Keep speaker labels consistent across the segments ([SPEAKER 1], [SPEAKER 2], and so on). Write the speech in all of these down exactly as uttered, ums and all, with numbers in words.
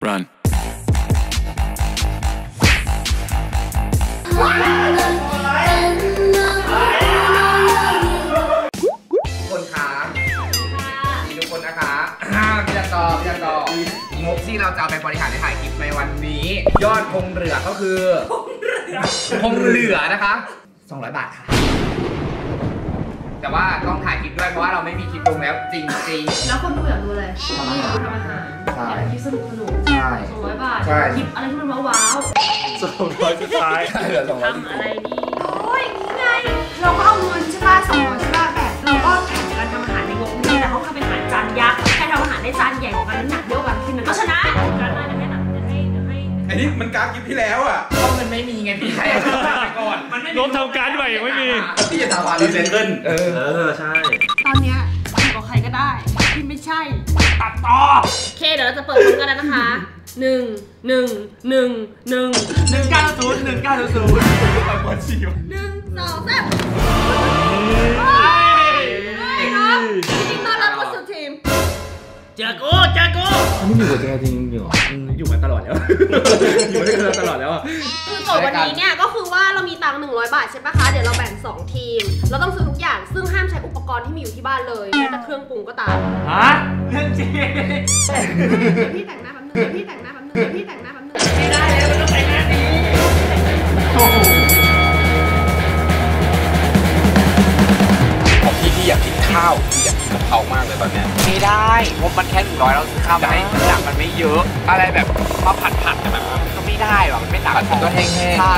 [SPEAKER 1] Run
[SPEAKER 2] คนขามีทุกคนนะคะพี่จะตอบพี่จะตอบงบที่เราจะเอาไปบริหารในถ่ายคลิปในวันนี้ยอดคงเหลือก็คือคงเหลือนะคะสองร้อยบาทค่ะแต่ว่าต้องถ่ายคลิปด้วยเพราะว่าเราไม่มีคลิปลงแล้วจริงๆ
[SPEAKER 3] แล้วคนดูอยากดูอะไรทำอาหารทำอาหารอยากคลิปสนุกสนุกใช่สองร้อยบาทคลิปอะไรที่มันว้าว
[SPEAKER 4] สองร้อยสุดท้าย
[SPEAKER 3] ทำอะไรดีโอ้ยนี่ไงเราก็เอาเงินใช่ป่ะสองร้อยใช่ป่ะแต่เราก็แข่งกันทำอาหารในงบนี้แต่เขาทำเป็นอาหารจานยักษ์ใครทำอาหารได้จานใหญ่กว่ากันน้ำหนักเยอะกว่าทีนั้นก็ชนะการได้จะให้หนักจะให้จะให้
[SPEAKER 4] อันนี้มันการคลิปที่แล้วอ่ะ
[SPEAKER 2] เพราะมันไม่มีไงพี่ใครทำไปก่อน
[SPEAKER 4] มันไม่รวมทำการใหม่ยังไม่มี
[SPEAKER 2] พี่จะทำอะไร
[SPEAKER 4] รีเซนเกิลเออใช่
[SPEAKER 3] ตอนเนี้ยอยู่กับใครก็ได้ที่ไม่ใช่ตัดต่อโอเคเดี๋ยวเราจะเปิดพร้อมกันแล้วนะคะหนึ่งหนึ่งหนึ่งหนึ่ง
[SPEAKER 4] หนึ่งเก้าศูนย์หนึ่งเก้าศูนย์ไปบอลซี
[SPEAKER 3] หนึ่งสองสามครับยินดีต้อนรับเข้าสู่ทีม
[SPEAKER 4] เจอกูเจอกู
[SPEAKER 2] อันนี้อยู่กับแกจริงเหรอ
[SPEAKER 4] อยู่มาตลอดแล้วอยู่ด้วยกันตลอดแล้วอ่ะ
[SPEAKER 3] คือโจทย์วันนี้เนี่ยก็คือว่าเรามีตังค์หนึ่งร้อยบาทใช่ปะคะเดี๋ยวเราแบ่งสองทีมเราต้องซื้อทุกอย่างซึ่งห้ามใช้อุปกรณ์ที่มีอยู่ที่บ้านเลยแม้แต่เครื่องปรุงก็ตาม
[SPEAKER 4] ฮะเรื่องจริง
[SPEAKER 3] พี่แต่งหน้าแป๊บนึงพี่แต่งหน้าแป๊บนึงพี่แต่งหน้าแป๊บนึง
[SPEAKER 4] ไม่ได้แล้วมันต้องแต่งหน้าดี
[SPEAKER 2] พี่พี่อยากกินข้าวพี่อยากกินกะเพรามากเลยตอนเนี้ยไม่ได้งบมันแค่หนึ่งร้อยเราซื้อข้าวได้น้ำหนักมันไม่เยอะอะไรแบบมาผัดผัดแต่แบบก็ไม่ได้หรอกมันไม่หนักมันก็แห้งๆใช่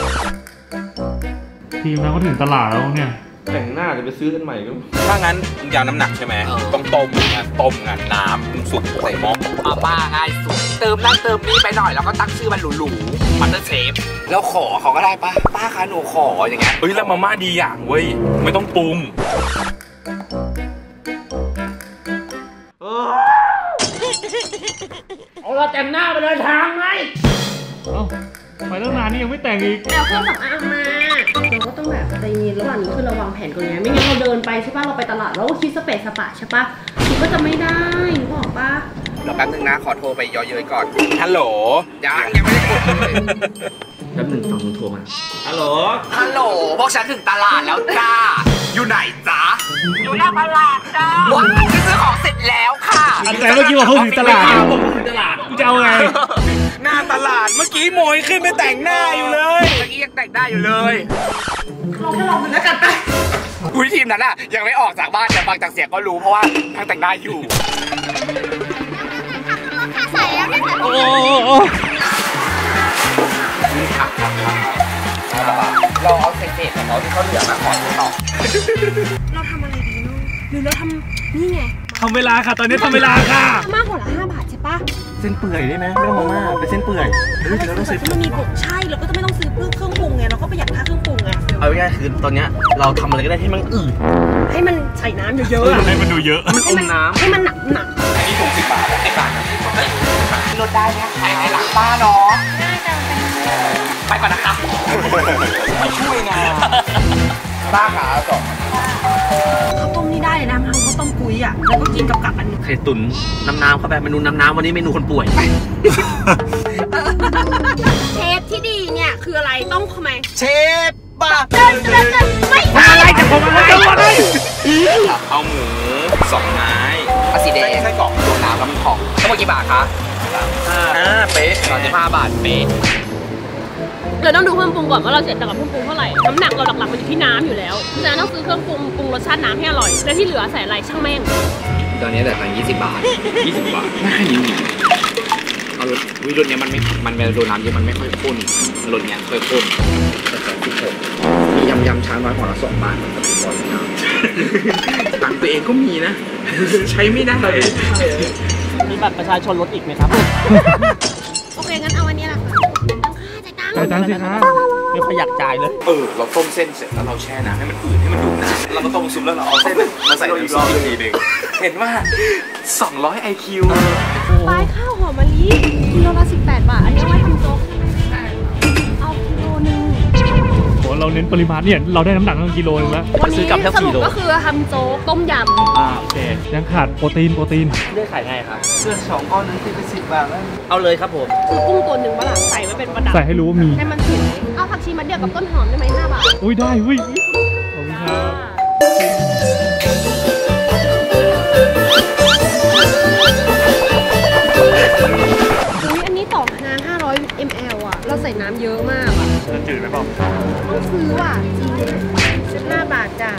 [SPEAKER 5] ทีมนั้นก็ถึงตลาดแล้วเนี่ย
[SPEAKER 4] แต่งหน้าจะไปซื้อกันใหม่ก็
[SPEAKER 2] ถ้างั้นยาวน้ำหนักใช่ไหมต้องต้มงานต้มงานน้ำสุกใส่หม้อมาป้าง่ายสุดเติมนั่นเติมนี้ไปหน่อยแล้วก็ตั้งชื่อมันหรูๆมันจะเชฟแล้วขอเขาก็ได้ป้าป้าคะหนูขออย่างเงี้ย
[SPEAKER 4] เฮ้ยแล้วมาม่าดีอย่างเว้ยไม่ต้องปรุง
[SPEAKER 5] เอาเราแต่งหน้าไปเดินทางไหมเอ้าไปตั้งนานนี่ยังไม่แต่งอีก
[SPEAKER 3] แล้วเครื่องสำอางมาเราก็ต้องแบบใจเย็นระหว่างนี้คือเราวางแผนก่อนไงไม่งั้นเราเดินไปใช่ป่ะเราไปตลาดแล้วก็คิดสเปซสปะใช่ป่ะมันก็จะไม่ได้นึกออกป่ะ
[SPEAKER 2] รอแป๊บนึงนะขอโทรไปย่อเย้ยก่อนฮัลโหลยังยังไม่ได้กดเลย
[SPEAKER 4] แป๊บนึงฟังมึงโทรมาฮัลโหล
[SPEAKER 2] ฮัลโหลพวกฉันถึงตลาดแล้วจ้าอยู่ไหนจ๊ะอยู่หน้าตลาดจ้าว้ายซื้อของเสร็จแล้วค่ะ
[SPEAKER 5] แต่เมื่อกี้บอกเขาถึงตลาดถึงตลาดกูจะเอาไง
[SPEAKER 2] หน้าตลาดเมื่อกี้โมยขึ้นไปแต่งหน้าอยู่เลยเมื่อกี้ยังแต่งได้อยู่เลย
[SPEAKER 3] ลองแค่ลองกันแล้วกันไป
[SPEAKER 2] อุ้ยทีมนั้นอะยังไม่ออกจากบ้านแต่ฟังจากเสียงก็รู้เพราะว่าทั้งแต่งหน้าอยู่
[SPEAKER 3] ใส่แล้วเนี่ย
[SPEAKER 5] โอ้โห
[SPEAKER 2] เราเอาเศษๆของเขาที่เขาเหลือมาขอต่อ
[SPEAKER 3] เราทำอะไรดีน้องหรือเราทำนี่ไง
[SPEAKER 5] ทำเวลาค่ะตอนนี้ทำเวลาค่ะ
[SPEAKER 3] มากกว่าละห้าบาทใช่ปะ
[SPEAKER 4] เส้นเปื่อยได้ไหมไม่ต้องมาม่าเป็นเส้นเปื่อยเฮ้ยเราต้องซื้อ
[SPEAKER 3] มันมีผงใช่เราก็จะไม่ต้องซื้อเครื่องปรุงไงเราก็ประหยัดค่าเครื่องปรุงไง
[SPEAKER 4] เอาง่ายๆคือตอนเนี้ยเราทำอะไรก็ได้ให้มันอืด
[SPEAKER 3] ให้มันใส่น้ำเยอะๆ
[SPEAKER 5] ให้มันดูเยอะ
[SPEAKER 4] มันอมน้ำ
[SPEAKER 3] ให้มันหนักหนัก
[SPEAKER 2] อันนี้ถูกสิบบาทสิบบาทลดได้ไหมขายในหลังบ้านเนาะ
[SPEAKER 3] ได้แต่
[SPEAKER 2] ไปก่อนนะคะไม่ช่วยงานบ้าขาสอง
[SPEAKER 3] ข้าวต้มนี่ได้เลยนะทำข้าวต้มกุ้ยอ่ะแล้วก็กินกับกับอัน
[SPEAKER 4] ไข่ตุ๋นน้ำน้ำเข้าไปเมนูน้ำน้ำวันนี้เมนูคนป่วย
[SPEAKER 3] เชฟที่ดีเนี่ยคืออะไรต้องทำไม
[SPEAKER 2] เชฟบ้า
[SPEAKER 3] เดินเดินเดินไม่
[SPEAKER 5] อะไรจะผมอะไรอะไร
[SPEAKER 2] เอาหมูสองไม้อาสีแดงไส้กรอกโดนน้ำลำของทั้งหมดกี่บาทคะอ่าเป๊ะสามสิบห้าบาทเป๊ะ
[SPEAKER 3] เราต้องดูเครื่องปรุงก่อนว่าเราเสร็จจากกับเครื่องปรุงเท่าไหร่น้ำหนักเราหลักๆมันอยู่ที่น้ำอยู่แล้วเพราะฉะนั้นต้องซื้อเครื่องปรุงปรุงรสชาติน้ำให้อร่อยและที่เหลือใส่อะไรช่างแม่ง
[SPEAKER 2] ตอนนี้แต่ตังยี่สิบบาทยี่สิบบาทไม่เอารถวิรุณเนี้ยมันไม่มันเป็นโดนน้ำเยอะมันไม่ค่อยข้นรถเนี้ยค่อยข้นแต่สองสิบหกมียำยำช้างน้อยของเราสองบาทมันก็ถูกกว่าน้ำตังตัวเองก็มีนะใช้ไม่ได้
[SPEAKER 4] มีบัตรประชาชนลดอีกไหมครับ
[SPEAKER 3] โอเคงั้นเอาวันนี้แหละค่ะ
[SPEAKER 5] จ่ายตังค์สิคะ
[SPEAKER 4] ไม่ค่อยอยากจ่ายเลย
[SPEAKER 2] เออเราต้มเส้นเสร็จแล้วเราแช่น้ำให้มันอืดให้มันดูดน้ำเราก็ต้มซุปแล้วเราเอาเส้นมาใส่น้ำซุปอีกทีหนึ่งเห็นว่าสองร้อยไอคิว
[SPEAKER 3] ปลายข้าวหอมมะลิกิโลละสิบแปดบาทอันนี้ไว้ทำโจ๊กเอากิโลนึง
[SPEAKER 5] โหเราเน้นปริมาณเนี่ยเราได้น้ำหนักตั้งกิโลนึงแล้ว
[SPEAKER 3] วันนี้สรุปก็คือทำโจ๊กต้มยำ
[SPEAKER 4] อ่าโอเค
[SPEAKER 5] ยังขาดโปรตีนโปรตีน
[SPEAKER 4] เลือกขายไงครับเลือกสองก้อนนั้นที่เป็นสิบบาทแล้วเอาเลยครับผม
[SPEAKER 3] คือกุ้งตัวหนึ่งบ้าหลังใส่ไว้เป็นประดับ
[SPEAKER 5] ใส่ให้รู้ว่ามี
[SPEAKER 3] ให้มันสวยเอาผักชีมาเดียวกับต้นหอมได้ไหมห้าบาท
[SPEAKER 5] อุ้ยได้เฮ้ยขอบคุณครับ
[SPEAKER 3] อุ้ยอันนี้ต่อน้ำห้าร้อยมิลลิลิตรอ่ะเราใส่น้ำเยอะมากอ่ะ
[SPEAKER 5] จะจืดไหมบอก
[SPEAKER 3] ต้องซื้อว่ะจริงสิบห้าบาทจ้ะ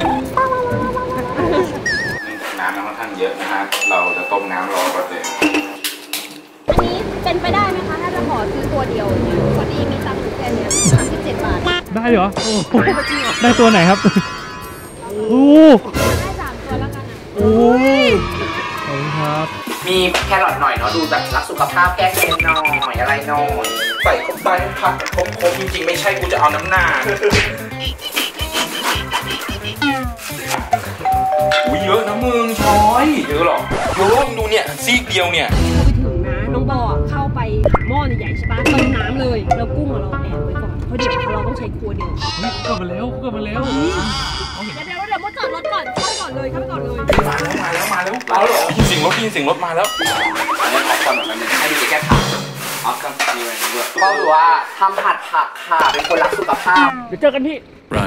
[SPEAKER 2] น้ำค่อนข้างเยอะนะฮะเราจะต้มน้ำรอก่อนเลย
[SPEAKER 3] อันนี้เป็นไปได้ไหมคะถ้าจะขอซื้อตัวเดียวเนี่ยพอดีมีตังค์อยู่แค่เนี้ยสามสิบเจ็ดบาท
[SPEAKER 5] ได้เหรอโอ้โห
[SPEAKER 3] จริงเหรอ
[SPEAKER 5] ได้ตัวไหนครับโอ้
[SPEAKER 3] ได้สามตัวแล้วกันอ่ะ
[SPEAKER 5] โหขอบคุณครับ
[SPEAKER 2] มีแครอทหน่อยเนาะดูแบบรักสุขภาพแก้เค็มหน่อยอะไรหน่อยใส่เข้าไปผักครบๆจริงๆไม่ใช่กูจะเอาน้ำหนักอุ้ยเยอะนะมึงช้อยเยอะหรอเยอะดูเนี่ยซีกเดียวเนี่ย
[SPEAKER 3] พอไปถึงนะน้องบออ่ะเข้าไปหม้อใหญ่ๆใช่ปะเติมน้ำเลยแล้วกุ้งอะเราแอบไว้ก่อนเพราะเดี๋ยวเราต้องใช้ครัวเดียว
[SPEAKER 5] เฮ้ยกลับมาแล้วกลับมาแล้ว
[SPEAKER 3] เดี๋ยวเดี๋ยวเดี๋ยวมาจอดรถก่อนเข้าไปก่อนเลยเข้าไปก่อนเลย
[SPEAKER 2] มาแล้วมาแล้วมาแล้วมาแล้วได้ยินเสียงรถได้ยินเสียงรถมาแล้วอันนี้ขอก่อนหน่อยมันให้ดีแก้ผักเอากันมีอะไรด้วยก็รู้ว่าทำผัดผักค่ะเป็นคนรักสุขภาพ
[SPEAKER 5] เดี๋ยวเจอกันที่
[SPEAKER 1] Run.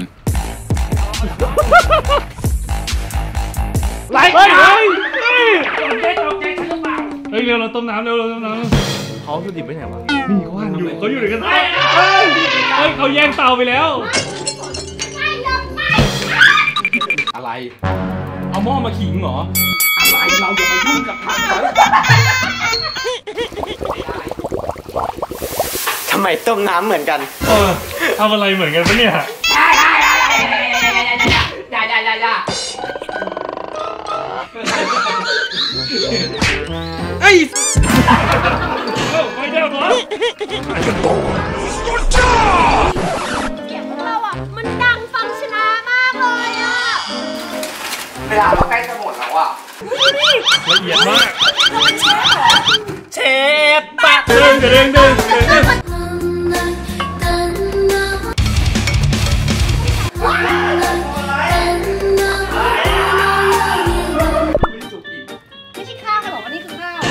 [SPEAKER 5] ไล่เฮ้ยเฮ้ยเฮ้ยเฮ้ยเร็วเราต้มน้ำเร็วเราต้มน้ำ
[SPEAKER 4] เขาสุดิบไปไหนวะ
[SPEAKER 5] นี่เขาหั่นอยู่เขาอยู่ในกระทะเฮ้ยเฮ้ยเขาแย่งเตาไปแล้ว
[SPEAKER 2] อะไร
[SPEAKER 4] เอาหม้อมาขิงเหรอ
[SPEAKER 2] อะไรเราอย่ามายุ่งกับผักเลย
[SPEAKER 4] ทำไมต้มน้ำเหมือนกัน
[SPEAKER 5] เออทำอะไรเหมือนกันปะเนี่ย
[SPEAKER 2] อย่าอย่าอย่าอย่า
[SPEAKER 5] เอ้ยไม่ได้หรอ
[SPEAKER 3] เสียงของเราอ่ะมันดังฟังชนะมากเลยอ่ะ
[SPEAKER 2] เวลาเราใกล้จะหมดแล้วอ่ะ
[SPEAKER 5] ละเอียดมาก
[SPEAKER 4] เชฟปะ
[SPEAKER 5] เดินเดินเดินเดินเดิน
[SPEAKER 3] ไม่ใช่ข้าวใครบอกว่านี่คือข้าว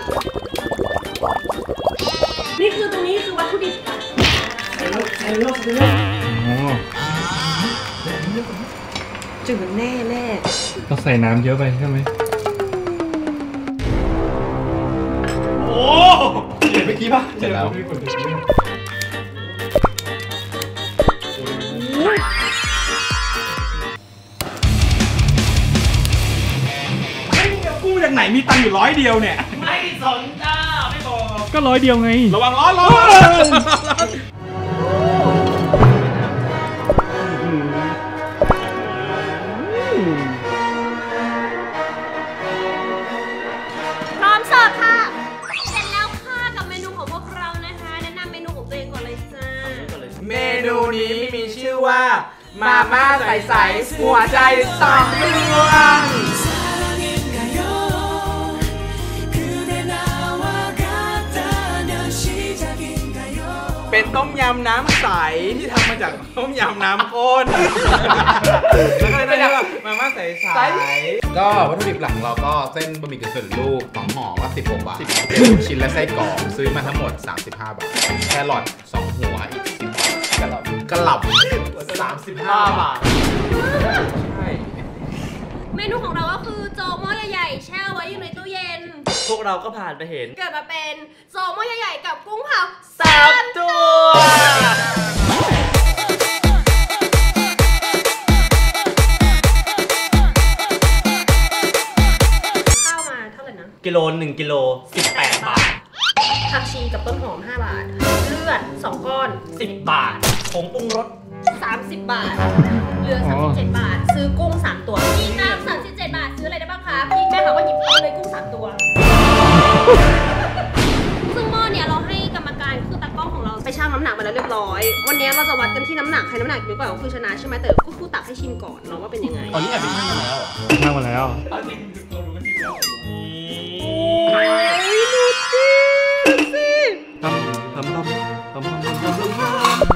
[SPEAKER 3] นี่คือตรงนี้คือวัตถุดิบค่ะ
[SPEAKER 5] อ๋อ
[SPEAKER 3] จืดแน่แน่
[SPEAKER 5] เราใส่น้ำเยอะไปใช่ไหมโอ้เห็นเมื่อกี้ป่ะเสร็จแล้ว
[SPEAKER 4] กู้จากไหนมีตังค์อยู่ร้อยเดียวเนี่ย
[SPEAKER 5] ไม่สนจ้าไม่บอกก็ร้อยเดียวไง
[SPEAKER 4] ระวังร้อนร้อน
[SPEAKER 3] พร้อมเสิร์ฟค่ะเสร็จแล้วค่ะกับเมนูของพวกเรานะคะแนะนำเมนูของตัวเองก่อนเลยจ้า
[SPEAKER 2] เมนูนี้มีชื่อว่ามาม่าใสๆหัวใจสองดวง
[SPEAKER 4] เป็นต้มยำน้ำใสที่ทำมาจากต้มยำน้ำข้นแล้วก็เลยได้ว่ามาม่าใสๆ
[SPEAKER 6] ก็วัตถุดิบหลักของเราก็เส้นบะหมี่กึ่งสำเร็จรูปสองห่อก็สิบหกบาทชิ้นและไส้กรอกซื้อมาทั้งหมดสามสิบห้าบาทแครอทสองหัวอีกสิบบาทกะหล่ำกะหล่ำสามสิบห้าบาทใช่
[SPEAKER 3] เมนูของเราก็คือโจ๊กหม้อใหญ่ๆแช่ไว้อยู่ในตู้เย็น
[SPEAKER 4] พวกเราก็ผ่านไปเห็น
[SPEAKER 3] เกิดมาเป็นโจ๊กหม้อใหญ่ๆกับกุ้งเผา
[SPEAKER 4] สามตัว
[SPEAKER 3] ข้าวมาเท่าไหร่นะ
[SPEAKER 4] กิโลหนึ่งกิโลสิบแปดบาท
[SPEAKER 3] ผักชีกับต้นหอมห้าบาท เลือดสองก้อน
[SPEAKER 4] สิบบาทผงปรุงรส
[SPEAKER 3] สามสิบบาท เหลือสามสิบเจ็ดบาท ซื้อกุ้งสามตัวพี่น้ำสามสิบเจ็ดบาทซื้ออะไรได้บ้างคะพี่แม่เขาก็หยิบเอาเลยกุ้งสามตัว ซึ่งหม้อเนี่ยเราให้กรรมการคือตากล้องของเราไปชั่งน้ำหนักมาแล้วเรียบร้อย วันนี้เราจะวัดกันที่น้ำหนักใครน้ำหนักเยอะกว่าก็คือชนะใช่ไหมแต่ก็คือตักให้ชิมก่อนเนาะว่าเป็นยังไง
[SPEAKER 4] ตอนนี้แอบไปชั่งกันแล้ว
[SPEAKER 5] ช่างมาแล้ว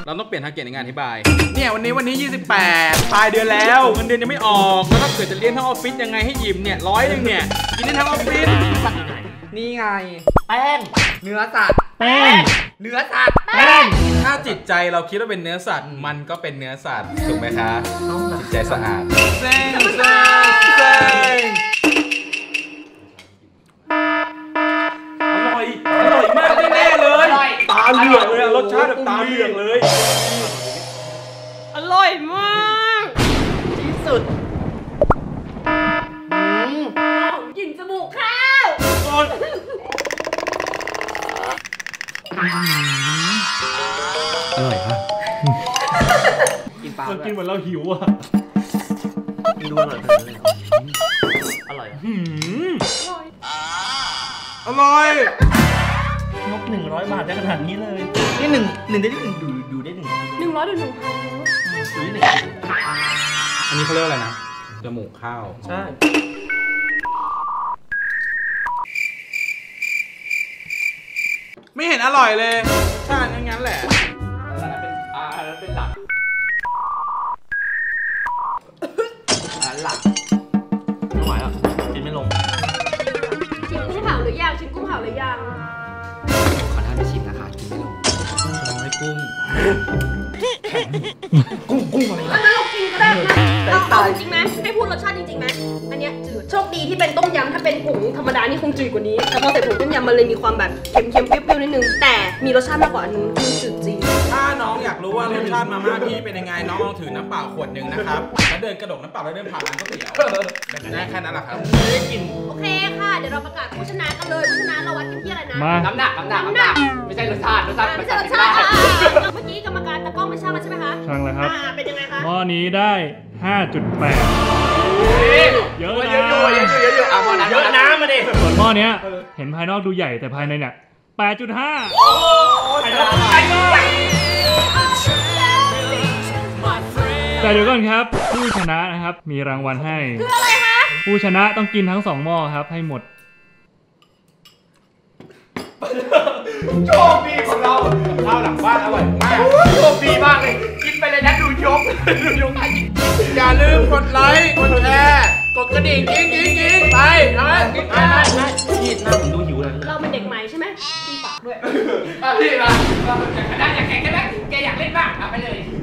[SPEAKER 4] เราต้องเปลี่ยนทาร์เก็ตในงานอธิบายเนี่ยวันนี้วันนี้ยี่สิบแปดปลายเดือนแล้วเงินเดือนยังไม่ออกแล้วถ้าเกิดจะเลี้ยงทั้งออฟฟิศยังไงให้ยิ้มเนี่ยร้อยหนึ่งเนี่ยกินได้ทั้งออฟฟิศ
[SPEAKER 2] นี่ไงแป้งเนื้อสัตว์
[SPEAKER 5] แป้ง
[SPEAKER 2] เนื้อสัตว์
[SPEAKER 5] แป้ง
[SPEAKER 4] ถ้าจิตใจเราคิดว่าเป็นเนื้อสัตว์มันก็เป็นเนื้อสัตว์ถูกไหมคะจิตใจสะอาดเซ้งเซ้งเซ้งอร่อยอร่อยมากแน่ๆเลยตาเหลือกเลยรสชาติแบบตาเหลือกเลย
[SPEAKER 3] อร่อยมากที่สุดกลิ่นจมูกข้าว
[SPEAKER 4] อร่อยครับ
[SPEAKER 2] กินปลา
[SPEAKER 5] เรากินเหมือนเราหิวอ่ะ
[SPEAKER 2] ดูอร่อยขนาดนั้นเลยอร่อย
[SPEAKER 5] หืม
[SPEAKER 4] อร่อย
[SPEAKER 1] งบหนึ่งร้อยบาทได้ขนาดนี้เลยนี่หนึ่งหนึ่งได้หนึ่งดูดูได้หนึ่ง
[SPEAKER 3] หนึ่งร้อยหรือหนึ่งพัน
[SPEAKER 1] ดูได้หนึ่ง
[SPEAKER 4] อันนี้เขาเรียกว่าอะไรนะจมูกข้าว
[SPEAKER 1] ใช่
[SPEAKER 4] ไม่เห็นอร่อยเลยใช่งั้นงั้นแหละ
[SPEAKER 2] เป็นอ่าแล้วเป็นหลักอ่าหลัก
[SPEAKER 1] ไม่ไหวอ่ะกินไม่ลง
[SPEAKER 3] ชิมกุ้งเผาหรือยังชิมกุ้งเผาหรือยัง
[SPEAKER 2] ขอท่านไปชิมนะคะกินไม่ลง
[SPEAKER 1] น้อยกุ้ง
[SPEAKER 2] กุ้งกุ้งอะไร
[SPEAKER 3] อันนั้นเรากินก็ได้นะเอาเอาจริงไหมให้พูดรสชาติจริงๆไหมอันเนี้ยจืดโชคดีที่เป็นต้มยำถ้าเป็นผงธรรมดานี่คงจืดกว่านี้แต่พอใส่ผงต้มยำมันเลยมีความแบบเค็มๆเปรี้ยวๆนิดนึงแต่มีรสชาติมากกว่าอันนู้นมันจืดจริง
[SPEAKER 4] ถ้าน้องอยากรู้ว่ารสชาติมาม่าพี่เป็นยังไงน้องลองถือน้ำเปล่าขวดหนึ่งนะครับแล้วเดินกระดกน้ำเปล่าแล้วเดินผ่านร้านก๋วยเตี๋ยวได้แค่นั้นแหละครับ
[SPEAKER 1] ไม่ได้กิน
[SPEAKER 3] โอเคค่ะเดี๋ยวเราประกาศผู้ชนะกันเลยผู้ชนะเราวัดกันที่อะไรนะ
[SPEAKER 5] มา
[SPEAKER 2] น้ำหนักน้ำหนักน้ำหนักไม่ใช่รสชาติรสชาติ
[SPEAKER 3] ไม่ใช่รสชาติอ่ะเมื่อกี้กรรมการตะกล้องไม่ช่างแล้วใช่ไหมคะ
[SPEAKER 5] ช่างแล้วครับ
[SPEAKER 3] อ่าเป็นยังไงคะ
[SPEAKER 5] หม้อนี้ได้ ห้าจุดแปด เยอะ
[SPEAKER 2] เยอะอยู่
[SPEAKER 5] นะ
[SPEAKER 2] เยอะอยู่เยอะอยู่อ่ะพอนั้น
[SPEAKER 1] เยอะน้ำมาดิ
[SPEAKER 5] ส่วนหม้อเนี้ยเห็นภายนอกดูใหญ่แต่ภายในเนี่ย แปดจุดห้า แต่เดี๋ยวก่อนครับ ผู้ชนะนะครับ มีรางวัลให้
[SPEAKER 3] คืออะไรคะ
[SPEAKER 5] ผู้ชนะต้องกินทั้งสองหม้อครับ ให้หมด
[SPEAKER 2] โชคดีของเราข้าวหลังบ้านอร่อยมากโชคดีมากเลยกินไปเลยนะดูยกดูยกให้กิน
[SPEAKER 4] อย่าลืมกดไลค์กดแชร์กดกระดิ่งกิ๊งกิ๊งกิ๊งไปเอาไหม
[SPEAKER 2] กินไปไปไป
[SPEAKER 1] พี่หน้าผมดูหิวเลย
[SPEAKER 3] เราเป็นเด็กใหม่ใช่ไหมพี่ฝากด้วย
[SPEAKER 2] อ่ะพี่มาอยากชนะอยากแข่งกันไหมแกอยากเล่นบ้างเอาไปเลย